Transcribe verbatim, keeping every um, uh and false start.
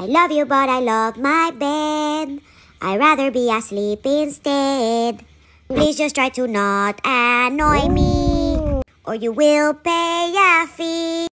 I love you, but I love my bed. I'd rather be asleep instead. Please just try to not annoy me, or you will pay a fee.